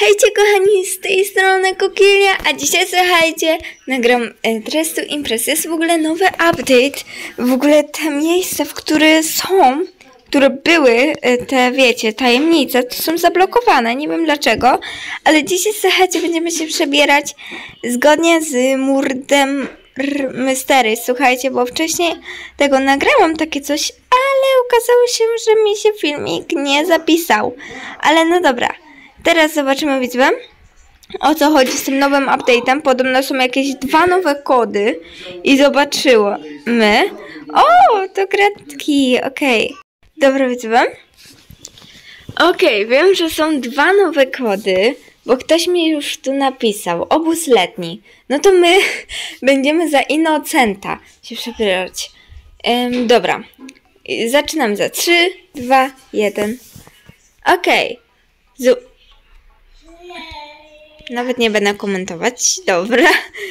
Hejcie kochani, z tej strony Kokilia, a dzisiaj słuchajcie, nagram Dress to Impress. Jest w ogóle nowy update, w ogóle te miejsca, w które były, te wiecie, tajemnice, to są zablokowane, nie wiem dlaczego, ale dzisiaj słuchajcie, będziemy się przebierać zgodnie z Murdem Mystery, słuchajcie, bo wcześniej tego nagrałam takie coś, ale okazało się, że mi się filmik nie zapisał, ale no dobra. Teraz zobaczymy, widzę, o co chodzi z tym nowym update'em. Podobno są jakieś 2 nowe kody i zobaczymy. O, to kredki, okej. Dobra, widzę. Okej, wiem, że są 2 nowe kody, bo ktoś mi już tu napisał. Obóz letni. No to my będziemy za Innocenta się przebierać. Dobra. Zaczynam za 3, 2, 1. Okej. Nawet nie będę komentować. Dobra.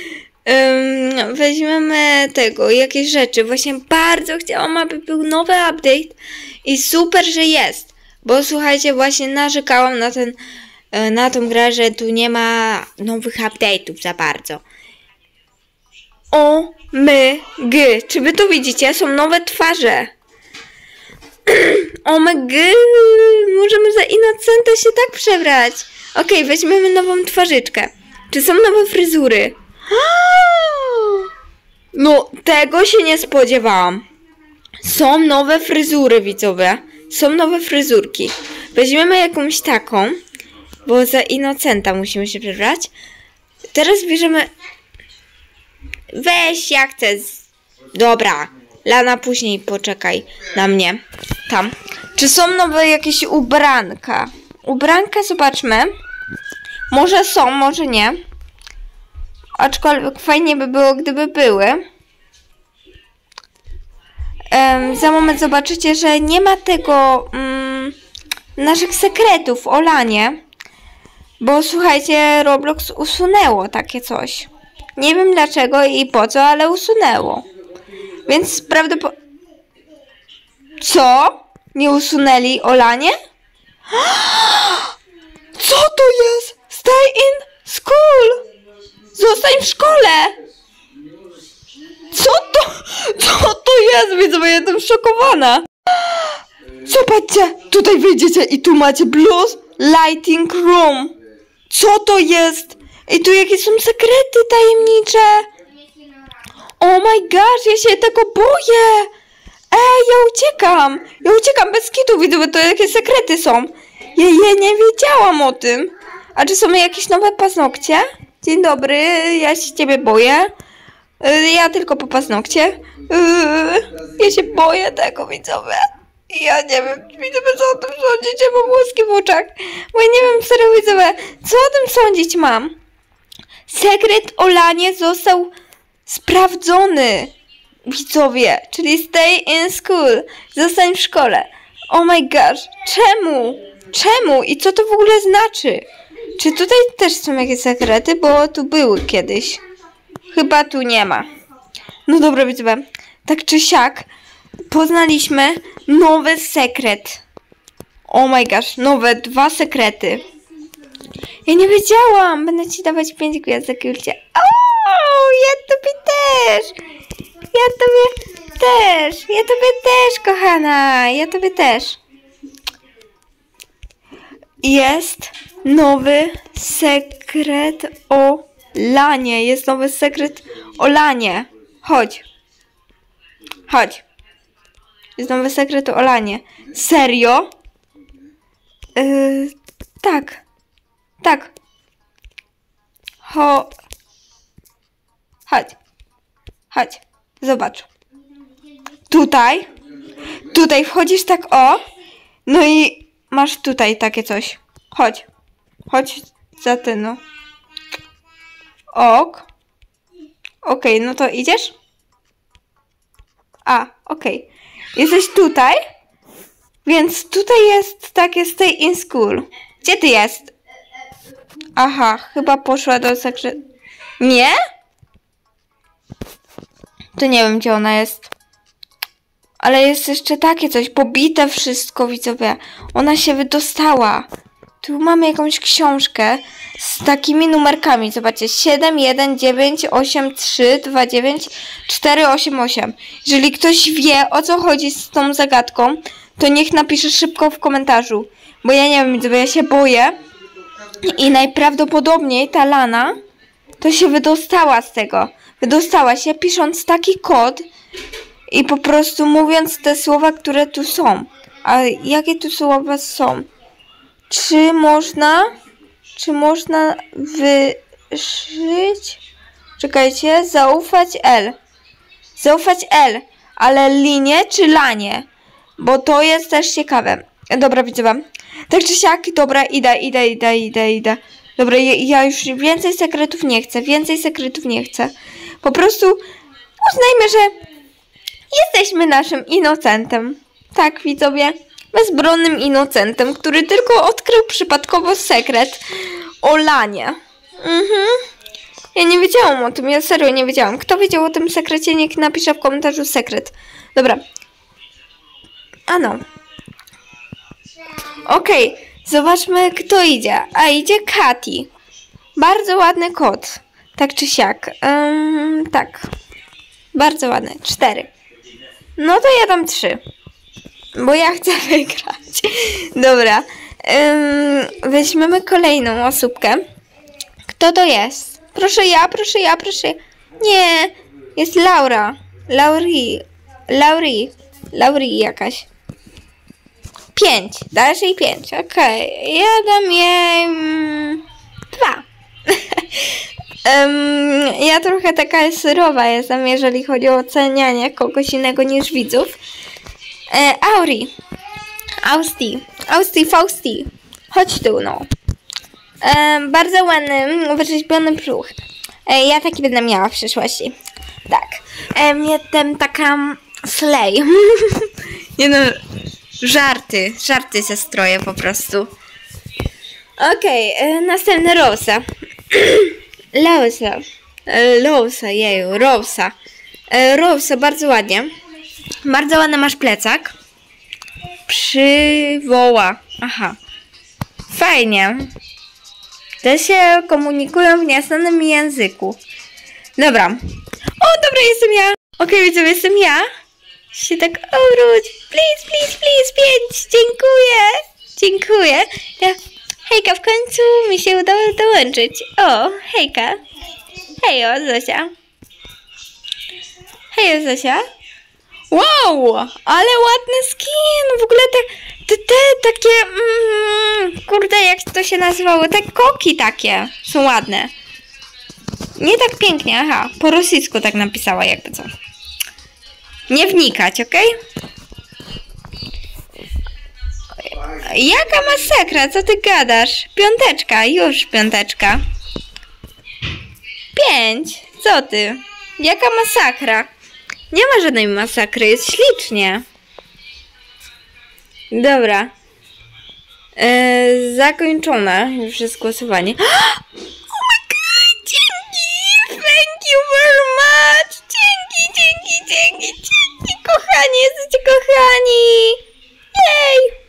Weźmiemy jakieś rzeczy. Właśnie bardzo chciałam, aby był nowy update. I super, że jest. Bo słuchajcie, właśnie narzekałam na tą grę, że tu nie ma nowych update'ów za bardzo. O, my, g. Czy wy to widzicie? Są nowe twarze. O my g. Możemy za Innocenta się tak przebrać. Okej, weźmiemy nową twarzyczkę. Czy są nowe fryzury? No, tego się nie spodziewałam. Są nowe fryzury, widzowie. Są nowe fryzurki. Weźmiemy jakąś taką, bo za Innocenta musimy się przebrać. Teraz bierzemy... Weź, ja chcę... Dobra, Lana, później poczekaj na mnie. Tam. Czy są nowe jakieś ubranka? Ubranka, zobaczmy. Może są, może nie. Aczkolwiek fajnie by było, gdyby były. Za moment zobaczycie, że nie ma tego naszych sekretów o Lanie. Bo słuchajcie, Roblox usunęło takie coś. Nie wiem dlaczego i po co, ale usunęło. Więc prawdopodobnie... Co? Nie usunęli o Lanie? Co to jest? Stay in school! Zostań w szkole! Co to jest? Widzowie, jestem szokowana. Zobaczcie, tutaj wyjdziecie i tu macie blues lighting room. Co to jest? I tu jakie są sekrety tajemnicze. Oh my gosh, ja się tego boję. Ej, ja uciekam bez kitu, widzowie, to jakie sekrety są. Ja nie wiedziałam o tym. A czy są jakieś nowe paznokcie? Dzień dobry, ja się ciebie boję. Ja tylko po paznokcie. Ja się boję tego, widzowie. Ja nie wiem, widzowie, co o tym sądzicie, mam łuski w oczach. Bo ja nie wiem, serio, widzowie, co o tym sądzić mam? Sekret o Lanie został sprawdzony, widzowie, czyli stay in school. Zostań w szkole. Oh my gosh, czemu? Czemu? I co to w ogóle znaczy? Czy tutaj też są jakieś sekrety? Bo tu były kiedyś. Chyba tu nie ma. No dobra, widzowie. Tak czy siak poznaliśmy nowy sekret. Oh my gosh, nowe 2 sekrety. Ja nie wiedziałam. Będę ci dawać 5 gwiazdek, Julcie. O, ja tobie też. Ja tobie też, kochana. Ja tobie też. Jest nowy sekret o Lanie. Jest nowy sekret o Lanie. Chodź. Chodź. Jest nowy sekret o Lanie. Serio? Tak. Tak. Chodź. Chodź. Zobacz. Tutaj wchodzisz tak o. No i masz tutaj takie coś. Chodź. Chodź za tyną. Ok. Okej, no to idziesz? A, okej. Jesteś tutaj? Więc tutaj jest takie stay in school. Gdzie ty jest? Aha, chyba poszła do sekretu. Nie? To nie wiem, gdzie ona jest. Ale jest jeszcze takie coś, pobite wszystko, widzowie. Ona się wydostała. Tu mamy jakąś książkę z takimi numerkami. Zobaczcie, 7, 1, 9, 8, 3, 2, 9, 4, 8, 8. Jeżeli ktoś wie, o co chodzi z tą zagadką, to niech napisze szybko w komentarzu. Bo ja nie wiem, bo ja się boję. I najprawdopodobniej ta Lana to się wydostała z tego. Wydostała się pisząc taki kod i po prostu mówiąc te słowa, które tu są. A jakie tu słowa są? Czy można wyszyć? Czekajcie, zaufać L. Zaufać L, ale linie czy lanie? Bo to jest też ciekawe. Dobra, widzowie. Tak czy siak, dobra, idę. Dobra, ja już więcej sekretów nie chcę. Po prostu uznajmy, że jesteśmy naszym inocentem. Tak, widzowie. Bezbronnym inocentem, który tylko odkrył przypadkowo sekret o lanie. Ja nie wiedziałam o tym, ja serio nie wiedziałam. Kto wiedział o tym sekrecie, niech napisze w komentarzu sekret. Dobra. Okej, zobaczmy kto idzie. A idzie Katy. Bardzo ładny kot. Tak czy siak. Tak. Bardzo ładny. 4. No to ja dam 3. Bo ja chcę wygrać. Dobra. Weźmiemy kolejną osóbkę. Kto to jest? Proszę ja. Nie. Jest Laura. Laurie jakaś. 5. Dajesz jej 5. Okej. Ja dam jej 2. Ja trochę taka surowa jestem, jeżeli chodzi o ocenianie kogoś innego niż widzów. Fausti. Chodź tu, no. Bardzo ładny, wyrzeźbiony brzuch. Ja taki będę miała w przyszłości. Tak. Jestem taka slay. Nie no, żarty ze stroję po prostu. Okej, następny Rosa. Rosa, bardzo ładnie. Bardzo ładny masz plecak. Przywoła. Aha. Fajnie. Te się komunikują w nieznanym języku. Dobra. O, dobra, jestem ja. Okej, widzowie, jestem ja. Się tak obróć. Please, 5. Dziękuję. Hejka, w końcu mi się udało dołączyć. O, hejka. Hejo, Zosia. Wow, ale ładny skin. W ogóle te takie, kurde, jak to się nazywało? Te koki takie są ładne. Nie tak pięknie, aha. Po rosyjsku tak napisała, jakby co. Nie wnikać, okej? Jaka masakra, co ty gadasz? 5, już 5. 5, co ty? Jaka masakra? Nie ma żadnej masakry, jest ślicznie. Dobra. Zakończone już jest głosowanie. Oh my god, dzięki! Thank you very much! Dzięki, kochani, jesteście kochani! Jej!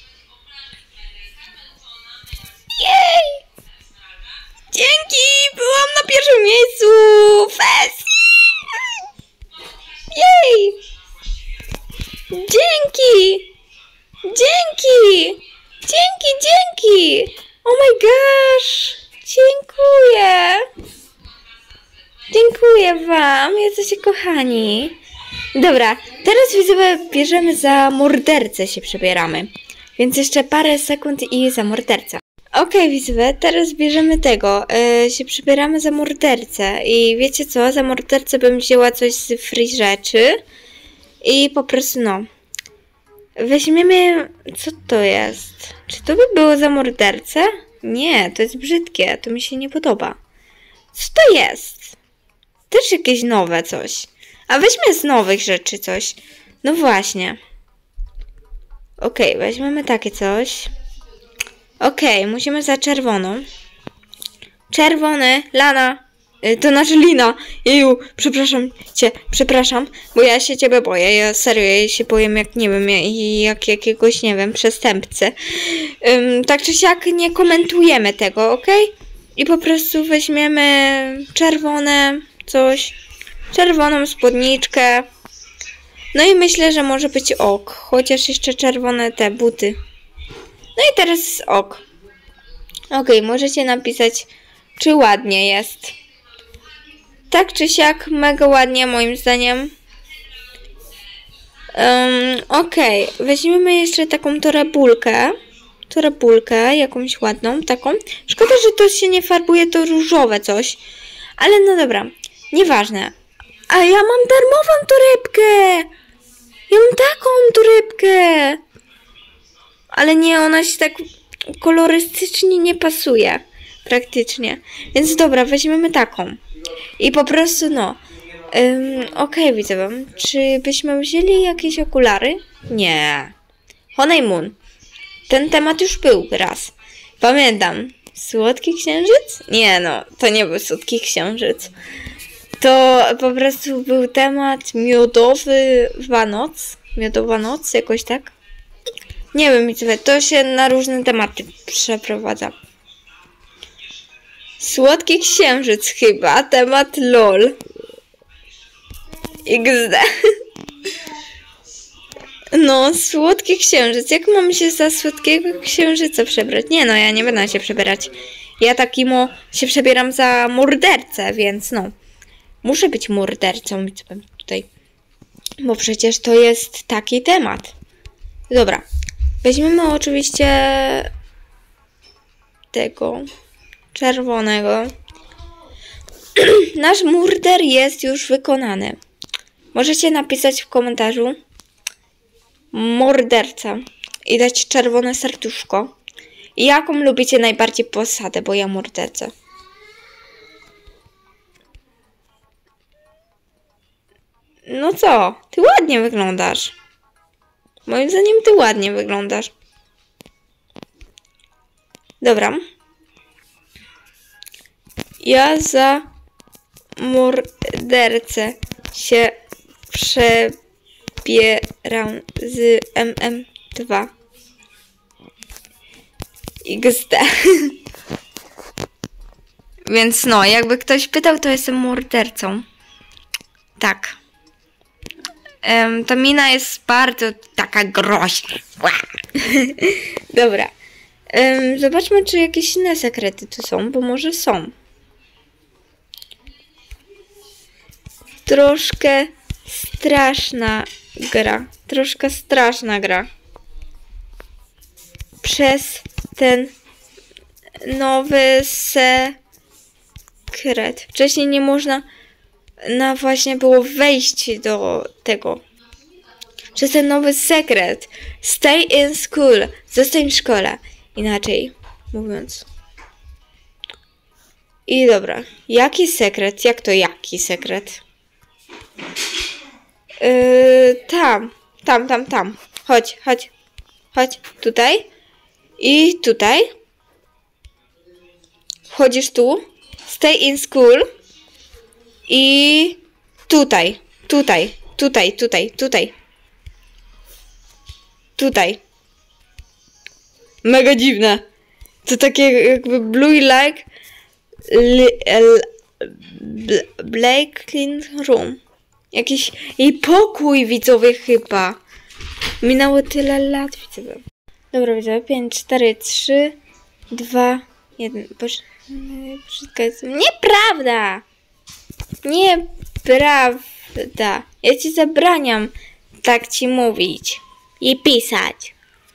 Dzięki! Byłam na pierwszym miejscu! Fest! Jej! Dzięki! Oh my gosh! Dziękuję wam, jesteście kochani. Dobra, teraz widzowie bierzemy za mordercę się przebieramy. Więc jeszcze parę sekund i za mordercę. Okej, widzowie, teraz bierzemy tego. Się przebieramy za mordercę. I wiecie co? Za mordercę bym wzięła coś z free rzeczy. I po prostu no. Weźmiemy... Co to jest? Czy to by było za mordercę? Nie, to jest brzydkie. To mi się nie podoba. Co to jest? Też jakieś nowe coś. A weźmy z nowych rzeczy coś. No właśnie. Okej, weźmiemy takie coś. Okej, musimy za czerwoną. Czerwony, Lana. To znaczy Lina. Jeju, przepraszam, bo ja się ciebie boję. Ja serio, ja się boję jak, nie wiem, jak jakiegoś, nie wiem, przestępcy. Tak czy siak nie komentujemy tego, okej? I po prostu weźmiemy czerwone coś. Czerwoną spódniczkę. No i myślę, że może być ok. Chociaż jeszcze czerwone te buty. No i teraz jest ok. Okej, możecie napisać, czy ładnie jest. Tak czy siak, mega ładnie moim zdaniem. Okej, weźmiemy jeszcze taką torebulkę, jakąś ładną, taką. Szkoda, że to się nie farbuje, to różowe coś. Ale no dobra, nieważne. A ja mam darmową torebkę! Ja mam taką torebkę! Ale nie, ona się tak kolorystycznie nie pasuje. Praktycznie. Więc dobra, weźmiemy taką. I po prostu no. Okej, widzę. Czy byśmy wzięli jakieś okulary? Nie. Honeymoon. Ten temat już był raz. Pamiętam. Słodki księżyc? Nie no, to nie był słodki księżyc. To po prostu był temat miodowa noc, jakoś tak. Nie wiem, to się na różne tematy przeprowadza. Słodki księżyc chyba, temat LOL. XD. No, słodki księżyc. Jak mam się za słodkiego księżyca przebrać? Nie no, ja nie będę się przebierać. Ja takimo się przebieram za mordercę, więc no. Muszę być mordercą tutaj. Bo przecież to jest taki temat. Dobra. Weźmiemy oczywiście tego czerwonego. Nasz murder jest już wykonany. Możecie napisać w komentarzu morderca i dać czerwone serduszko. I jaką lubicie najbardziej posadę, bo ja mordercę. No co? Ty ładnie wyglądasz. Moim zdaniem ty ładnie wyglądasz. Dobra. Ja za mordercę się przebieram z MM2. XD. Więc no, jakby ktoś pytał, to jestem mordercą. Tak. Ta mina jest bardzo taka groźna. Dobra. Zobaczmy, czy jakieś inne sekrety tu są, bo może są. Troszkę straszna gra. Przez ten nowy sekret. Wcześniej nie można właśnie było wejść do tego. Przez ten nowy sekret. Stay in school. Zostań w szkole. Inaczej mówiąc. I dobra. Jaki sekret? Jak to jaki sekret? Tam. Chodź. Tutaj. I tutaj. Wchodzisz tu. Stay in school. I tutaj. Mega dziwne. To takie jakby blue like Black Clean Room. Jakiś jej pokój, widzowie, chyba. Minęło tyle lat, widzowie. Dobra, widzowie. 5, 4, 3, 2, 1. Nieprawda! Nieprawda. Ja ci zabraniam tak ci mówić i pisać.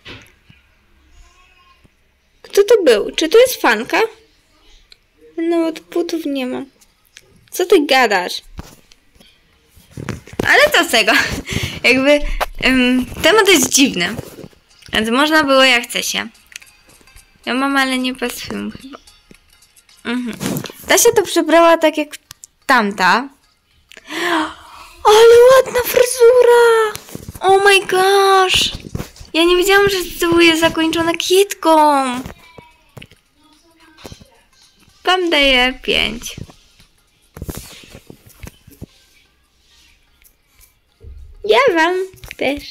Kto to był? Czy to jest fanka? Nawet butów nie ma. Co ty gadasz? Ale to z tego. Jakby temat jest dziwny. Więc można było jak chce się. Ja mam, ale nie pasuje chyba. Ta się to przebrała tak jak tamta. Ale ładna fryzura! Oh my gosh! Ja nie wiedziałam, że to jest zakończone kitką. Wam daję 5. wam też.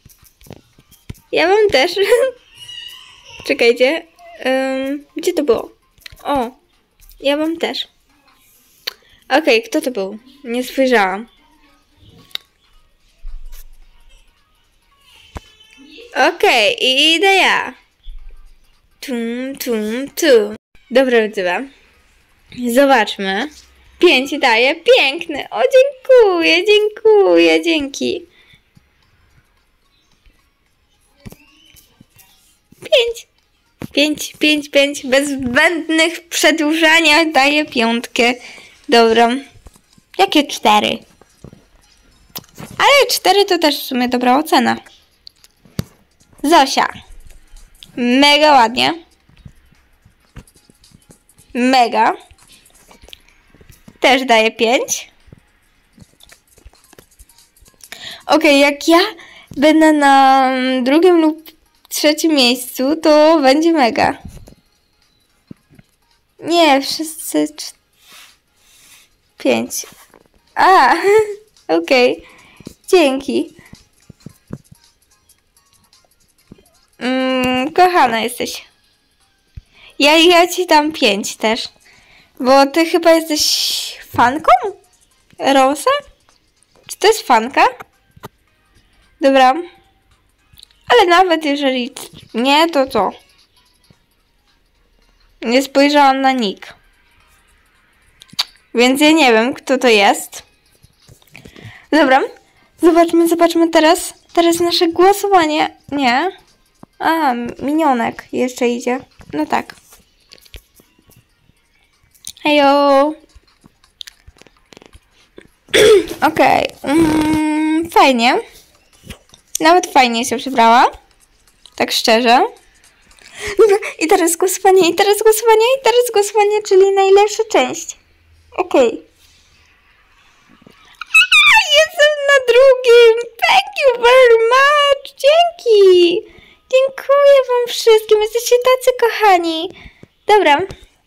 Ja wam też. Czekajcie. Gdzie to było? O, ja wam też. Okej, kto to był? Nie spojrzałam. Okej, i idę ja. Tum. Dobra, widzowie. Zobaczmy. 5 daje. Piękny. O, dziękuję. Dzięki. 5. Bez zbędnych przedłużania daję 5. Dobra. Jakie 4? Ale 4 to też w sumie dobra ocena. Zosia. Mega ładnie. Mega. Też daję 5. Okej, jak ja będę na 2. lub 3. miejscu, to będzie mega. Nie, wszyscy 5. A, okej. Dzięki. Kochana jesteś. Ja ci dam 5 też. Bo ty chyba jesteś fanką? Rosa? Czy to jest fanka? Dobra. Ale nawet jeżeli nie, to co? Nie spojrzałam na nick. Więc ja nie wiem, kto to jest. Dobra. Zobaczmy teraz. Teraz nasze głosowanie. Nie. A, minionek jeszcze idzie. No tak. Hejo. Okej. Fajnie. Nawet fajnie się przebrała. Tak szczerze. Dobra, i teraz głosowanie, czyli najlepsza część. Okej. Jestem na 2. Thank you very much. Dzięki. Dziękuję wam wszystkim. Jesteście tacy kochani. Dobra.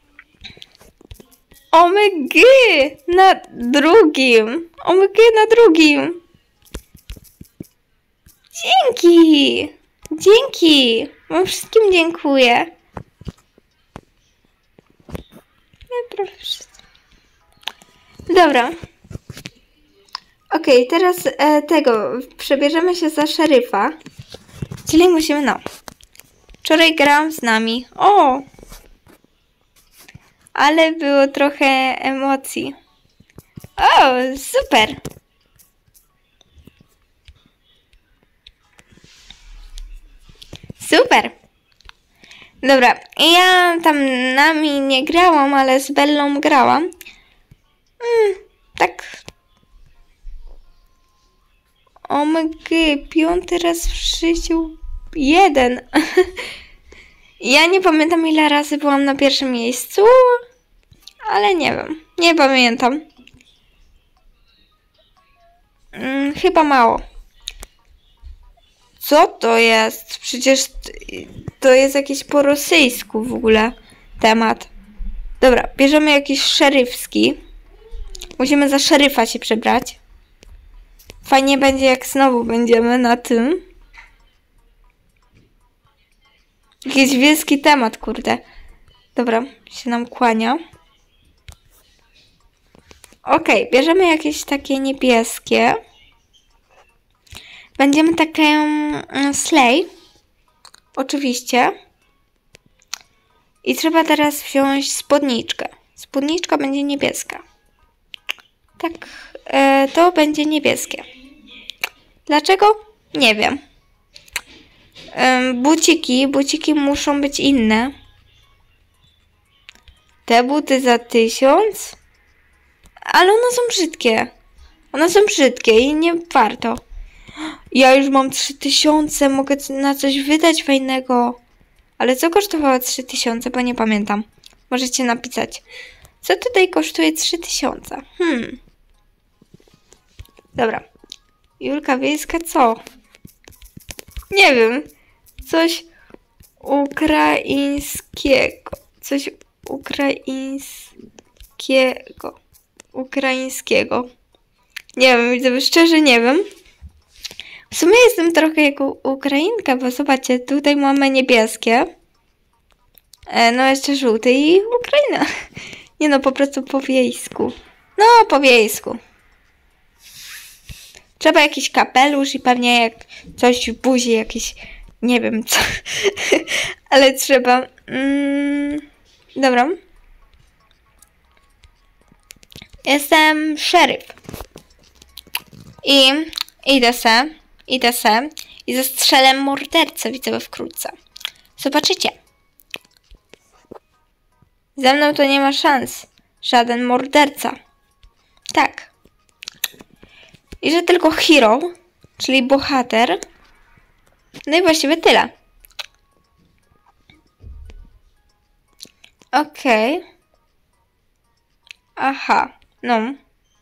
OMG na 2. OMG na 2. Dzięki. Wam wszystkim dziękuję. Prawie wszyscy. Dobra. Okej, teraz przebierzemy się za szeryfa. Czyli musimy, Wczoraj grałam z nami. O! Ale było trochę emocji. O, super! Super! Dobra, ja tam nami nie grałam, ale z Bellą grałam. Tak. OMG, 5 raz w życiu. 1. Ja nie pamiętam, ile razy byłam na 1. miejscu, ale nie wiem. Nie pamiętam. Chyba mało. Co to jest? Przecież to jest jakiś po rosyjsku w ogóle temat. Dobra, bierzemy jakiś szeryfski. Musimy za szeryfa się przebrać. Fajnie będzie, jak znowu będziemy na tym. Jakiś wielki temat, kurde. Dobra, się nam kłania. Okej, bierzemy jakieś takie niebieskie. Będziemy takie slay. Oczywiście. I trzeba teraz wziąć spódniczkę. Spódniczka będzie niebieska. Tak, to będzie niebieskie. Dlaczego? Nie wiem. Buciki muszą być inne. Te buty za 1000. Ale one są brzydkie. One są brzydkie i nie warto. Ja już mam 3000, mogę na coś wydać fajnego. Ale co kosztowało 3000, bo nie pamiętam. Możecie napisać. Co tutaj kosztuje 3000? Dobra. Julka Wiejska co? Nie wiem. Coś ukraińskiego. Coś ukraińskiego. Nie wiem, widzę, szczerze nie wiem. W sumie jestem trochę jak Ukrainka, bo zobaczcie, tutaj mamy niebieskie. No jeszcze żółty i Ukraina. Nie no, po prostu po wiejsku. No, po wiejsku. Trzeba jakiś kapelusz i pewnie jak coś w buzi, jakiś... Nie wiem co. Ale trzeba... Dobra. Jestem szeryf. I idę se i zastrzelę mordercę, widzę wkrótce. Zobaczycie. Ze mną to nie ma szans. Żaden morderca. Tak. I że tylko hero, czyli bohater. No i właściwie tyle. Okej. Aha, no.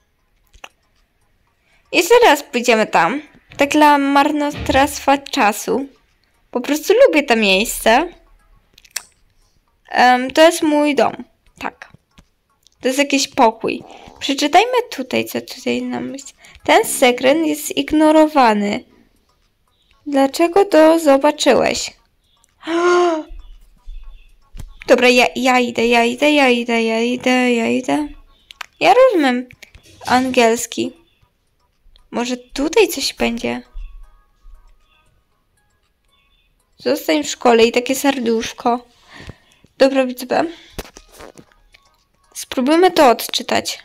I zaraz pójdziemy tam. Tak dla marnotrawstwa czasu. Po prostu lubię to miejsce. To jest mój dom. Tak. To jest jakiś pokój. Przeczytajmy tutaj, co tutaj nam jest. Ten sekret jest ignorowany. Dlaczego to zobaczyłeś? Dobra, ja idę. Ja rozumiem angielski. Może tutaj coś będzie? Zostań w szkole i takie serduszko. Dobra, widzę. Spróbujmy to odczytać.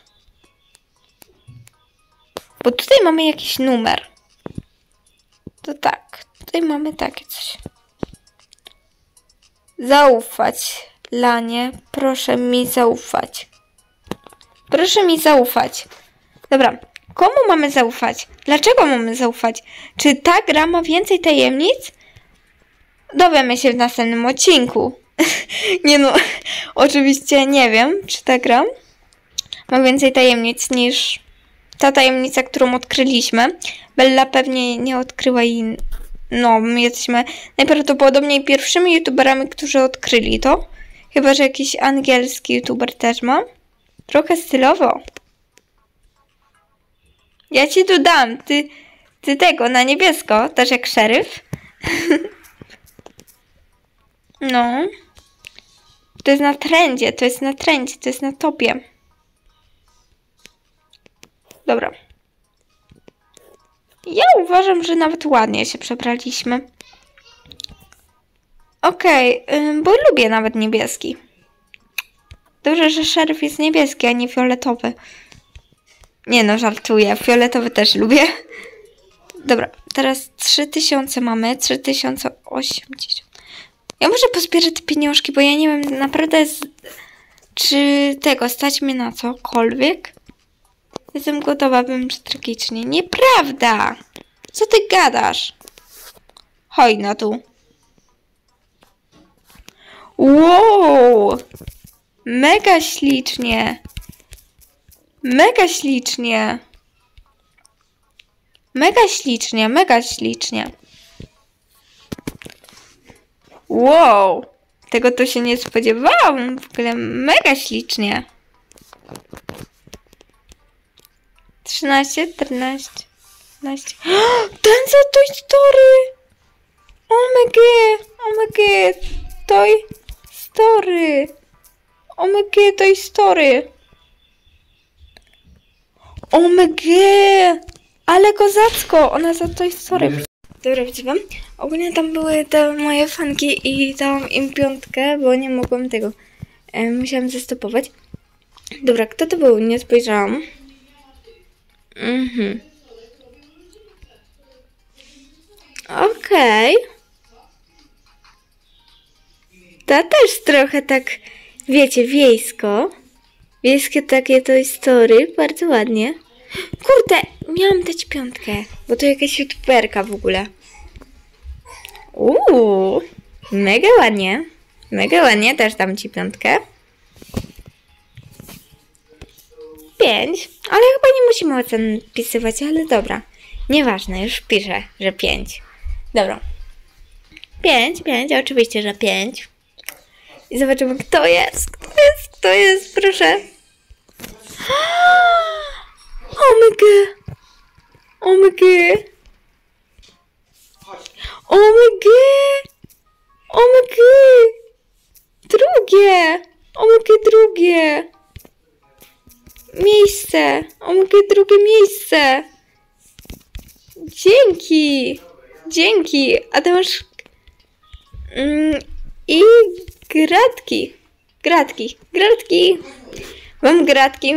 Bo tutaj mamy jakiś numer. To tak, tutaj mamy takie coś. Zaufać, Lanie, proszę mi zaufać. Proszę mi zaufać. Dobra, komu mamy zaufać? Dlaczego mamy zaufać? Czy ta gra ma więcej tajemnic? Dowiemy się w następnym odcinku. Nie no, oczywiście nie wiem, czy ta gra ma więcej tajemnic niż ta tajemnica, którą odkryliśmy. Bella pewnie nie odkryła i no, my jesteśmy najprawdopodobniej pierwszymi youtuberami, którzy odkryli to. Chyba że jakiś angielski youtuber też ma. Trochę stylowo. Ja ci tu dam. Ty tego na niebiesko, też jak szeryf. No. To jest na trendzie, to jest na topie. Dobra. Ja uważam, że nawet ładnie się przebraliśmy. Okej, bo lubię nawet niebieski. Dobrze, że szeryf jest niebieski, a nie fioletowy. Nie no, żartuję. Fioletowy też lubię. Dobra, teraz 3000 mamy. 3080. Ja muszę pozbierać te pieniążki, bo ja nie wiem naprawdę czy tego stać mnie na cokolwiek. Jestem gotowa, bym tragicznie. Nieprawda! Co ty gadasz? Chodź no tu. Wow! Mega ślicznie. Mega ślicznie. Mega ślicznie, mega ślicznie. Wow! Tego to się nie spodziewałam. W ogóle mega ślicznie. 13, 14, 15. Ten za Toy Story! OMG! OMG! Toy Story! OMG! Toy Story! OMG! Ale kozacko! Ona za Toy Story. Dobra, widzę wam. Ogólnie tam były te moje fanki i dałam im 5, bo nie mogłam tego. Musiałam zastopować. Dobra, kto to był? Nie spojrzałam. Okej. To też trochę tak, wiecie, wiejsko. Wiejskie takie Toy Story. Bardzo ładnie. Kurde, miałam dać 5, bo to jakaś youtuberka w ogóle. Mega ładnie. Mega ładnie, też dam ci 5. 5, ale chyba nie musimy ocen wpisywać, ale dobra. Nieważne, już piszę, że 5. Dobra. 5, oczywiście, że 5. I zobaczymy, kto jest. Kto jest, proszę. OMG. OMG. OMG! OMG! Drugie! OMG, drugie! Miejsce! OMG, drugie miejsce! Dzięki! Dzięki! A ty masz... I gratki. Gratki. Mam gratki.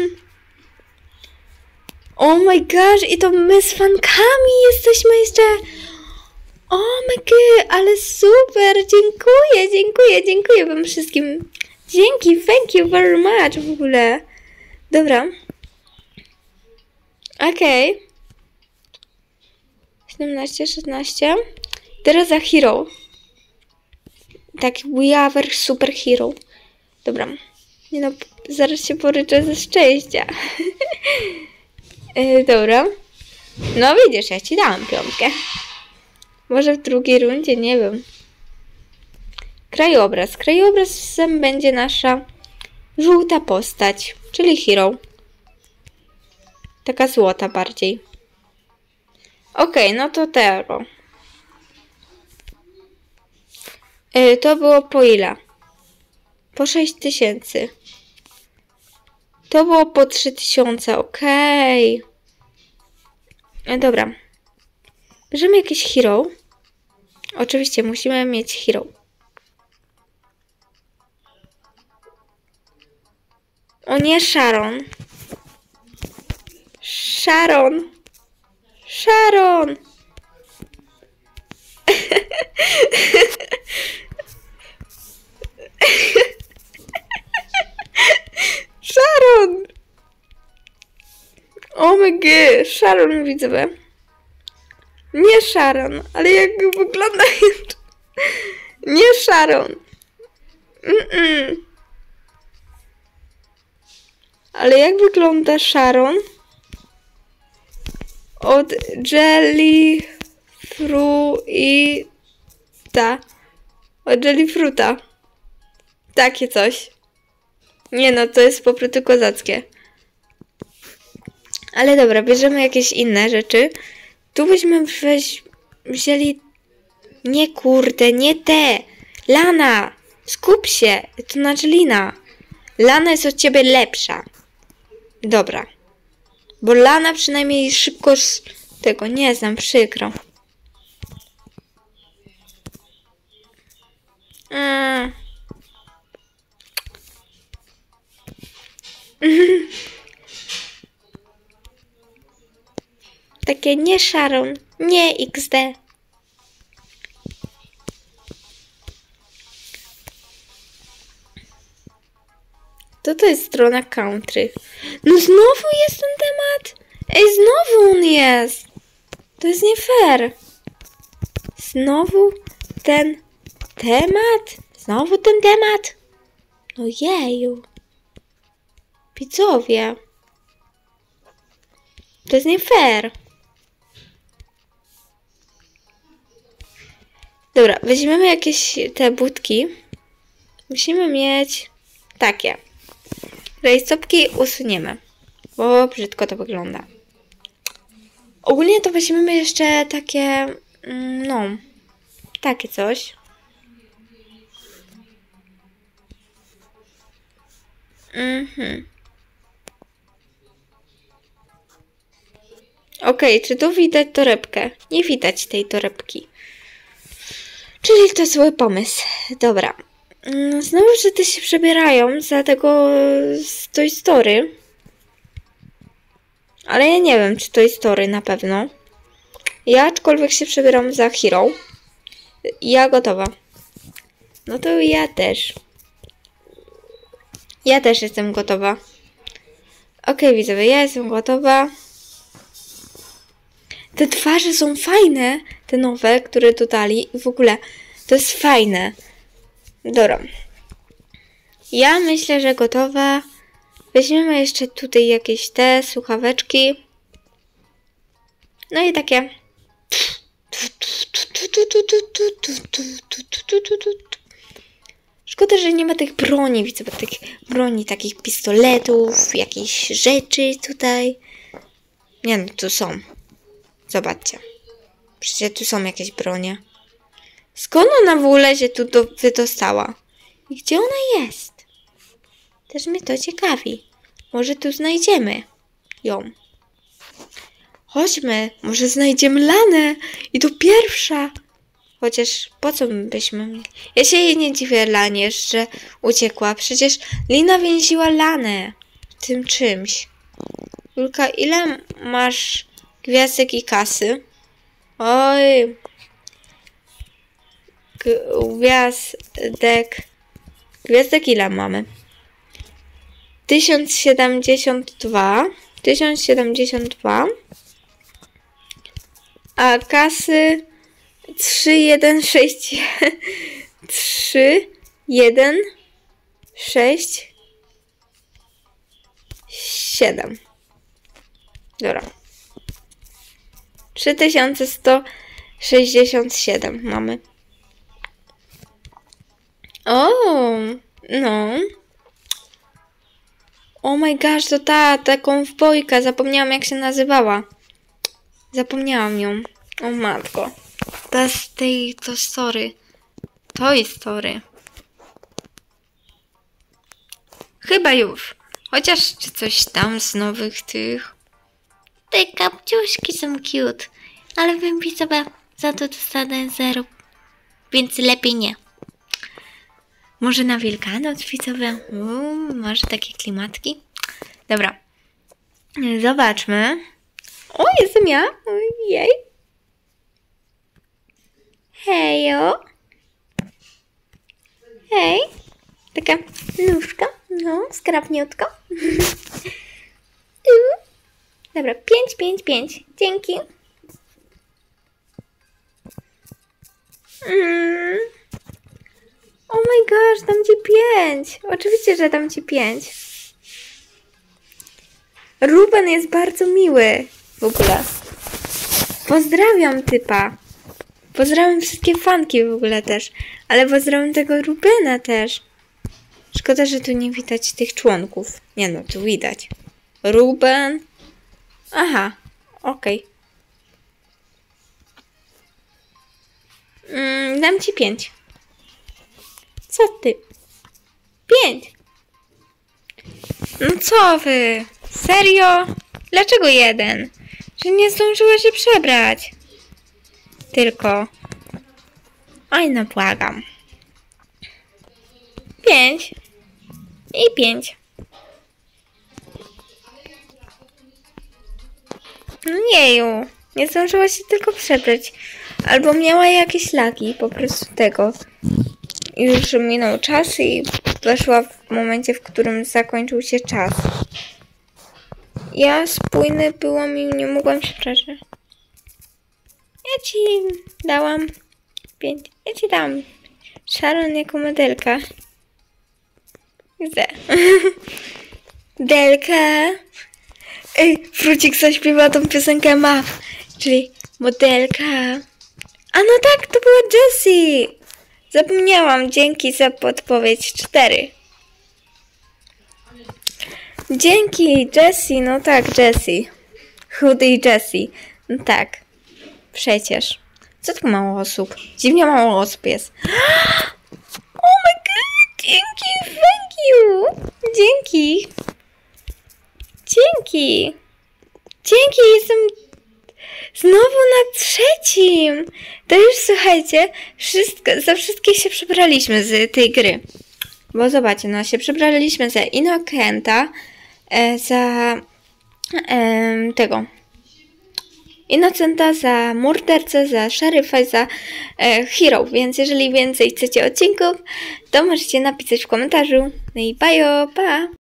Oh my gosh, i to my z fankami jesteśmy jeszcze. Oh my god, ale super. Dziękuję wam wszystkim. Dzięki, thank you very much w ogóle. Dobra. Okej. 17, 16. Teraz za hero. Taki we are super hero. Dobra. Nie no, zaraz się poryczę ze szczęścia. Dobra. No widzisz, ja ci dałam 5. Może w drugiej rundzie, nie wiem. Krajobraz. Krajobrazem będzie nasza żółta postać, czyli hero. Taka złota bardziej. Okej, no to tego. To było po ile? Po 6000. To było po 3000, okej. Dobra. Bierzemy jakieś hero. Oczywiście musimy mieć hero. O nie, Sharon. Sharon. Sharon! OMG, Sharon widzę. Nie Sharon, ale jak wygląda... Nie Sharon. Ale jak wygląda Sharon od Jellyfruita. Takie coś. Nie no, to jest po prostu kozackie. Ale dobra, bierzemy jakieś inne rzeczy. Tu byśmy wzięli... Nie kurde, nie te. Lana, skup się. To znaczy Lina. Lana jest od ciebie lepsza. Dobra. Bo Lana przynajmniej szybko tego nie znam, przykro. Takie nie Sharon, nie XD. To jest strona country. No znowu jest ten temat. Ej, znowu on jest. To jest nie fair. Znowu ten temat. No jeju. Widzowie. To jest nie fair. Dobra, weźmiemy jakieś te budki. Musimy mieć takie. Rajstopki usuniemy, bo brzydko to wygląda. Ogólnie to weźmiemy jeszcze takie, no, takie coś. Okej, czy tu widać torebkę? Nie widać tej torebki. Czyli to zły pomysł. Dobra. Znowu wszyscy się przebierają za tego z Toy Story. Ale ja nie wiem, czy Toy Story na pewno. Ja aczkolwiek się przebieram za hero. Ja gotowa. No to ja też. Ja też jestem gotowa. Okej, widzowie, ja jestem gotowa. Te twarze są fajne. Te nowe, które dodali. I w ogóle to jest fajne. Dobra. Ja myślę, że gotowa. Weźmiemy jeszcze tutaj jakieś te słuchaweczki. No i takie. Szkoda, że nie ma tych broni, widzę, tych broni, takich pistoletów, jakichś rzeczy tutaj. Nie no, tu są. Zobaczcie. Przecież tu są jakieś bronie. Skąd ona w ogóle się tu wydostała? I gdzie ona jest? Też mnie to ciekawi. Może tu znajdziemy ją. Chodźmy, może znajdziemy Lanę. I to pierwsza. Chociaż po co byśmy... Ja się jej nie dziwię Lanie, że uciekła. Przecież Lina więziła Lanę tym czymś. Julka, ile masz gwiazdek i kasy? Oj. Gwiazdek ile mamy? 1072. 1072. A kasy 3167. 3167. Dobra. 3167 mamy. O, no. Oh my gosh, to ta konwojka. Zapomniałam, jak się nazywała. Zapomniałam ją. O matko. To story. Toy Story. Chyba już. Chociaż czy coś tam z nowych tych. Te kapciuszki są cute. Ale wiem, widzowie, za to dostanę 0. Więc lepiej nie. Może na Wielkanoc, widzowie? Może takie klimatki? Dobra. Zobaczmy. O, jestem ja. Ojej. Hejo. Hej. Taka nóżka. No, skrapniutko. Dobra, 5, 5, 5. Dzięki. Oh my gosh, dam ci 5. Oczywiście, że dam ci 5. Ruben jest bardzo miły. W ogóle. Pozdrawiam typa. Pozdrawiam wszystkie fanki w ogóle też. Ale pozdrawiam tego Rubena też. Szkoda, że tu nie widać tych członków. Nie no, tu widać. Ruben. Aha, okej. Dam ci 5. Co ty? 5. No co wy? Serio? Dlaczego 1? Że nie zdążyła się przebrać. Tylko. Oj, no błagam. 5. I 5. No jeju. Nie zdążyła się tylko przebrać. Albo miała jakieś lagi po prostu tego. Już minął czas i weszła w momencie, w którym zakończył się czas. Ja spójny byłam i nie mogłam się przebrać. Ja ci dałam 5. Ja ci dałam Sharon jako modelka. Widzę. Delka. Ej, Frucik zaśpiewa tą piosenkę MAF. Czyli modelka. A no tak, to była Jessie. Zapomniałam. Dzięki za podpowiedź. 4. Dzięki, Jessie. No tak, Jessie. Chudy i Jessie. No tak. Przecież. Co tak mało osób? Dziwnie mało osób jest. Oh my god. Dzięki. Thank you. Dzięki. Dzięki. Dzięki. Jestem znowu na 3. To już słuchajcie. Za wszystkie się przebraliśmy z tej gry. Bo zobaczcie, no się przebraliśmy za Innocenta. Za tego. Innocenta, za mordercę, za szeryfa i za hero. Więc jeżeli więcej chcecie odcinków, to możecie napisać w komentarzu. No i bajo, pa!